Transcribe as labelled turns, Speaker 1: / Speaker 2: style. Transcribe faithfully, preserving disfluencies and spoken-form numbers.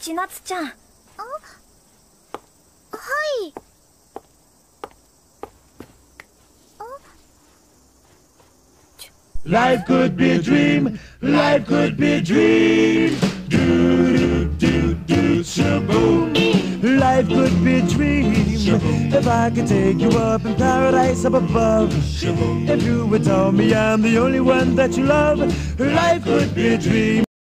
Speaker 1: 千夏ちゃん。あ、はい。
Speaker 2: Life could be a dream, life could be a dream. Do do do do shaboom. Life could be a dream if I could take you up in paradise up above. If you would tell me I'm the only one that you love, life could be a dream.